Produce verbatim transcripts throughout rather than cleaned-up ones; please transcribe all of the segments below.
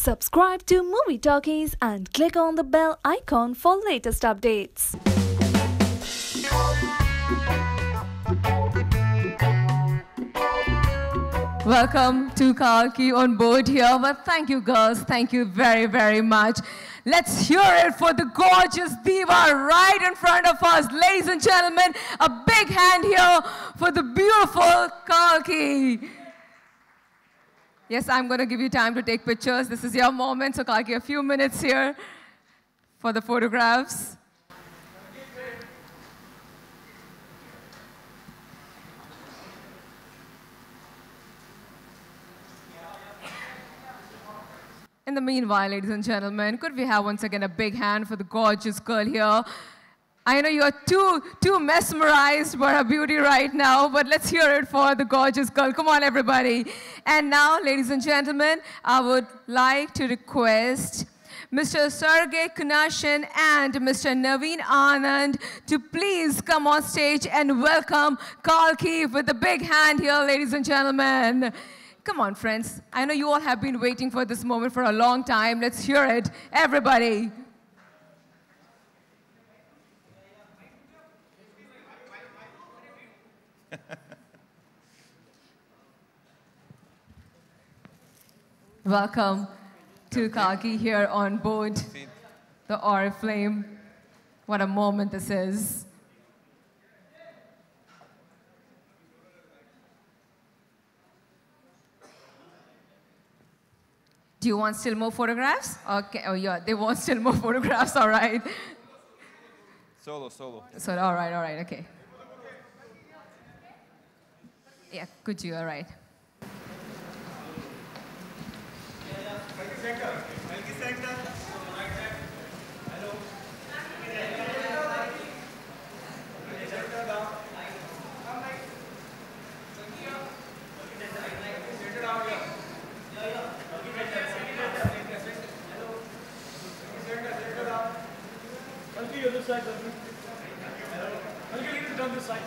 Subscribe to Movie Talkies and click on the bell icon for latest updates. Welcome to Kalki on board here. Well, thank you, girls. Thank you very, very much. Let's hear it for the gorgeous diva right in front of us. Ladies and gentlemen, a big hand here for the beautiful Kalki. Yes, I'm going to give you time to take pictures. This is your moment. So, Kalki, a few minutes here for the photographs. In the meanwhile, ladies and gentlemen, could we have once again a big hand for the gorgeous girl here? I know you're too, too mesmerized by her beauty right now, but let's hear it for the gorgeous girl. Come on, everybody. And now, ladies and gentlemen, I would like to request Mister Sergey Kunashin and Mister Naveen Anand to please come on stage and welcome Kalki with a big hand here, ladies and gentlemen. Come on, friends. I know you all have been waiting for this moment for a long time. Let's hear it, everybody. Welcome to Kalki here on board the Oriflame. What a moment this is. Do you want still more photographs? Okay, oh yeah, they want still more photographs, all right. Solo, solo. So, all right, all right, okay. Yeah, could you, all right. Other side, I'll get you down this side.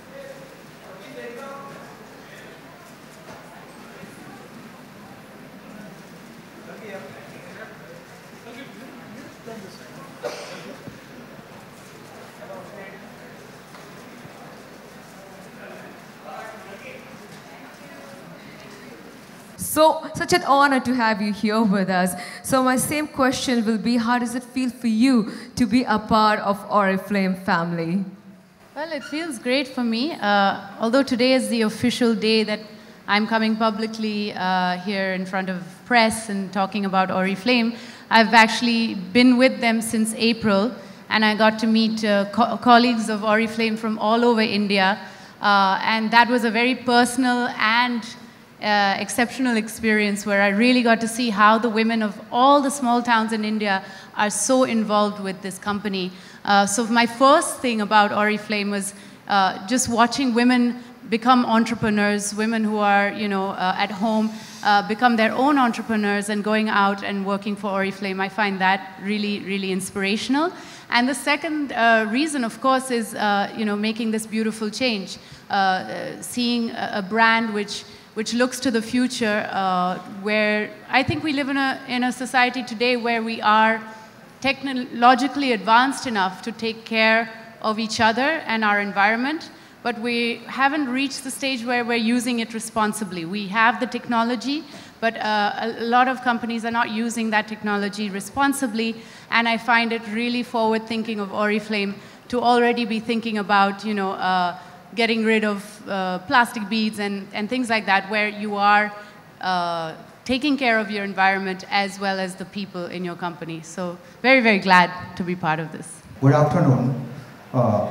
So, such an honor to have you here with us. So my same question will be, how does it feel for you to be a part of Oriflame family? Well, it feels great for me. Uh, although today is the official day that I'm coming publicly uh, here in front of press and talking about Oriflame, I've actually been with them since April, and I got to meet uh, co colleagues of Oriflame from all over India, uh, and that was a very personal and Uh, exceptional experience where I really got to see how the women of all the small towns in India are so involved with this company. Uh, so my first thing about Oriflame was uh, just watching women become entrepreneurs, women who are, you know, uh, at home, uh, become their own entrepreneurs and going out and working for Oriflame. I find that really, really inspirational. And the second uh, reason, of course, is, uh, you know, making this beautiful change, uh, seeing a, a brand which which looks to the future, uh, where I think we live in a, in a society today where we are technologically advanced enough to take care of each other and our environment, but we haven't reached the stage where we're using it responsibly. We have the technology, but uh, a lot of companies are not using that technology responsibly, and I find it really forward-thinking of Oriflame to already be thinking about, you know, uh, getting rid of uh, plastic beads and, and things like that, where you are uh, taking care of your environment as well as the people in your company. So very, very glad to be part of this. Good afternoon. Uh,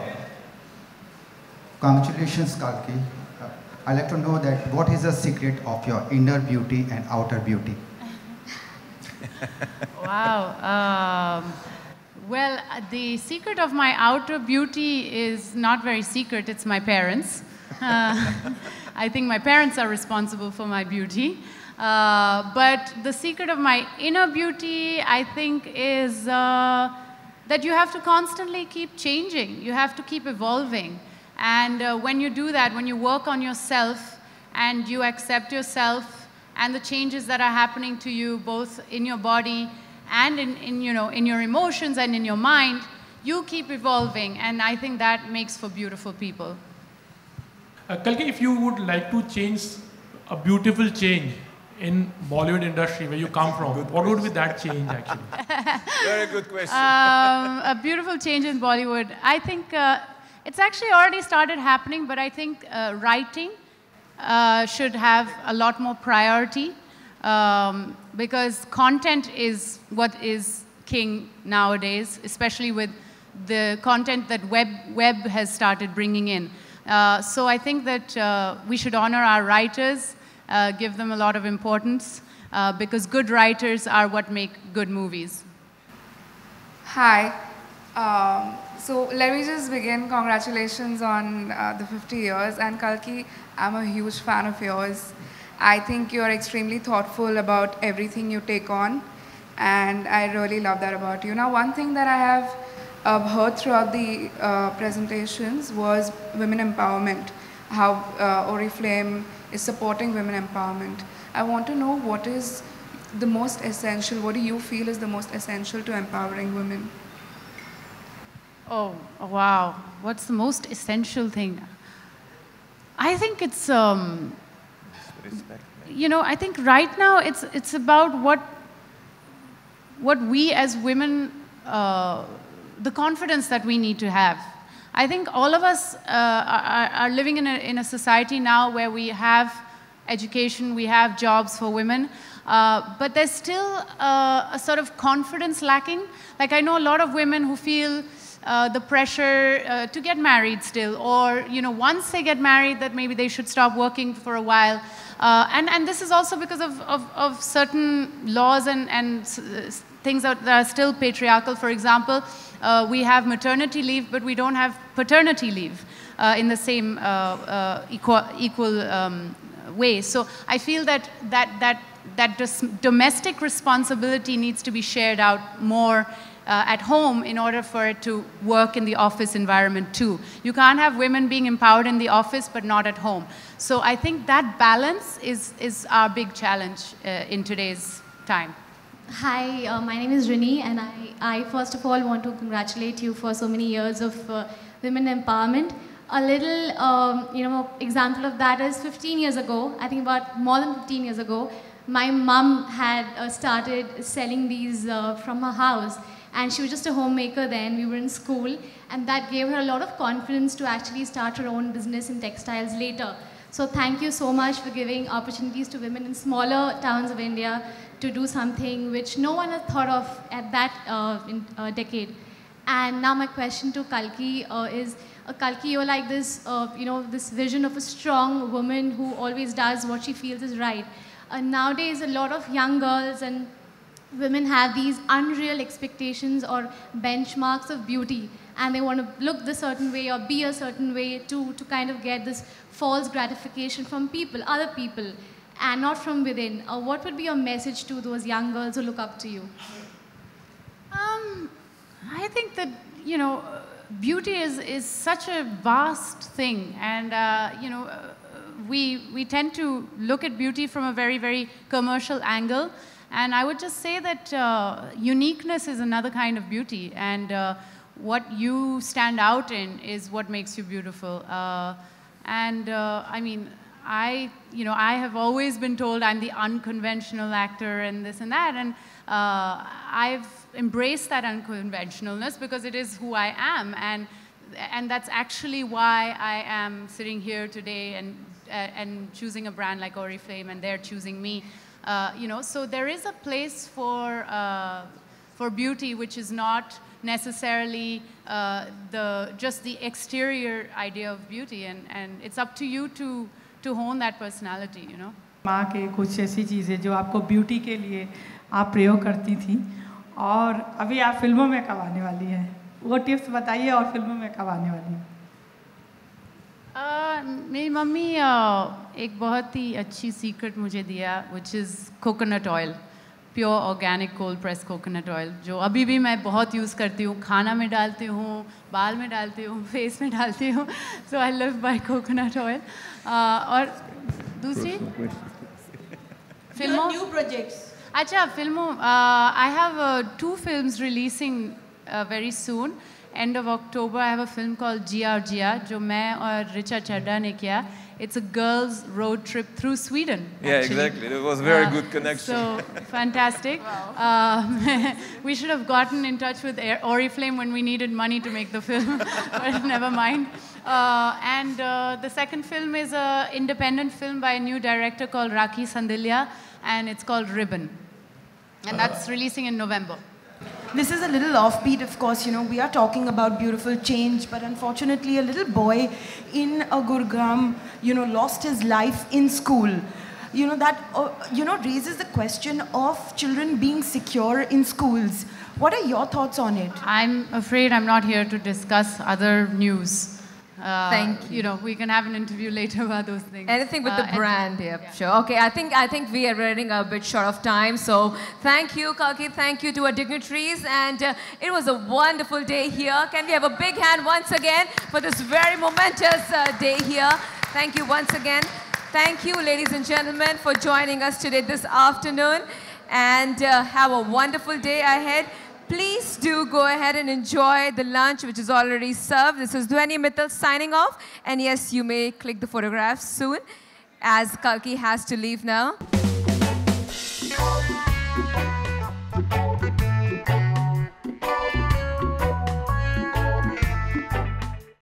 congratulations, Kalki. Uh, I'd like to know that what is the secret of your inner beauty and outer beauty? Wow. Um, Well, the secret of my outer beauty is not very secret. It's my parents. Uh, I think my parents are responsible for my beauty. Uh, but the secret of my inner beauty, I think, is uh, that you have to constantly keep changing. You have to keep evolving. And uh, when you do that, when you work on yourself and you accept yourself and the changes that are happening to you both in your body and in, in, you know, in your emotions and in your mind, you keep evolving, and I think that makes for beautiful people. Uh, Kalki, if you would like to change a beautiful change in Bollywood industry where you come from, what would be that change actually? Very good question. Um, a beautiful change in Bollywood. I think uh, it's actually already started happening, but I think uh, writing uh, should have a lot more priority um, because content is what is king nowadays, especially with the content that web, web has started bringing in. Uh, so I think that uh, we should honor our writers, uh, give them a lot of importance, uh, because good writers are what make good movies. Hi. Um, so let me just begin. Congratulations on uh, the fifty years. And Kalki, I'm a huge fan of yours. I think you're extremely thoughtful about everything you take on. And I really love that about you. Now, one thing that I have uh, heard throughout the uh, presentations was women empowerment, how uh, Oriflame is supporting women empowerment. I want to know what is the most essential, what do you feel is the most essential to empowering women? Oh, wow. What's the most essential thing? I think it's, um, you know, I think right now it's, it's about what, what we as women, uh, the confidence that we need to have. I think all of us uh, are, are living in a, in a society now where we have education, we have jobs for women, uh, but there's still uh, a sort of confidence lacking. Like I know a lot of women who feel uh, the pressure uh, to get married still, or you know, once they get married that maybe they should stop working for a while. Uh, and, and this is also because of, of, of certain laws and, and things that are still patriarchal. For example, uh, we have maternity leave, but we don't have paternity leave uh, in the same uh, uh, equal, equal um, way. So I feel that that, that, that domestic responsibility needs to be shared out more uh, at home in order for it to work in the office environment too. You can't have women being empowered in the office but not at home. So I think that balance is, is our big challenge uh, in today's time. Hi, uh, my name is Rini, and I, I first of all want to congratulate you for so many years of uh, women empowerment. A little um, you know, example of that is fifteen years ago, I think about more than fifteen years ago, my mum had uh, started selling these uh, from her house, and she was just a homemaker then. We were in school, and that gave her a lot of confidence to actually start her own business in textiles later. So thank you so much for giving opportunities to women in smaller towns of India to do something which no one had thought of at that uh, in, uh, decade. And now my question to Kalki uh, is, uh, Kalki, you're like this, uh, you know, this vision of a strong woman who always does what she feels is right. Uh, nowadays, a lot of young girls and women have these unreal expectations or benchmarks of beauty, and they want to look the certain way or be a certain way to, to kind of get this false gratification from people, other people, and not from within. Uh, what would be your message to those young girls who look up to you? Um, I think that, you know, beauty is, is such a vast thing, and, uh, you know, uh, we, we tend to look at beauty from a very, very commercial angle. And I would just say that uh, uniqueness is another kind of beauty, and uh, what you stand out in is what makes you beautiful. Uh, and uh, I mean, I, you know, I have always been told I'm the unconventional actor and this and that, and uh, I've embraced that unconventionalness because it is who I am, and and that's actually why I am sitting here today and uh, and choosing a brand like Oriflame, and they're choosing me. Uh, you know, so there is a place for, uh, for beauty which is not necessarily uh, the, just the exterior idea of beauty, and, and it's up to you to, to hone that personality, you know. माँ के कुछ ऐसी चीज़ें जो आपको beauty के लिए आप प्रयोग करती थी और अभी आप फिल्मों में कब आने वाली हैं, वो टिप्स बताइए, और फिल्मों में कब आने वाली हैं? Uh, मेरी मम्मी uh, एक बहुत ही अच्छी सीक्रेट मुझे दिया, which is coconut oil, pure organic cold pressed coconut oil, जो अभी भी मैं बहुत यूज़ करती हूँ, खाना में डालती हूँ, बाल में डालती हूँ, फेस में डालती हूँ, so I live by coconut oil. Uh, और दूसरी filmo new projects. Acha, filmo. Uh, I have uh, two films releasing uh, very soon. End of October, I have a film called Jia Aur Jia, jo main aur Richa Chadha ne kiya. It's a girls' road trip through Sweden. Yeah, actually. exactly. It was a very Uh, good connection. So fantastic. Wow. Uh, we should have gotten in touch with Air- Oriflame when we needed money to make the film, but never mind. Uh, and uh, the second film is an independent film by a new director called Rakhi Sandilya, and it's called Ribbon. And that's releasing in November. This is a little offbeat, of course. You know, we are talking about beautiful change, but unfortunately, a little boy in a Gurgaon, you know, lost his life in school. You know, that, uh, you know, raises the question of children being secure in schools. What are your thoughts on it? I'm afraid I'm not here to discuss other news. Uh, Thank you. You know, we can have an interview later about those things. Anything with Uh, the brand, yeah, yeah. sure. Okay, I think I think we are running a bit short of time. So thank you, Kalki. Thank you to our dignitaries, and uh, it was a wonderful day here. Can we have a big hand once again for this very momentous uh, day here? Thank you once again. Thank you, ladies and gentlemen, for joining us today this afternoon, and uh, have a wonderful day ahead. Please do go ahead and enjoy the lunch, which is already served. This is Dhwani Mittal signing off. And yes, you may click the photographs soon, as Kalki has to leave now.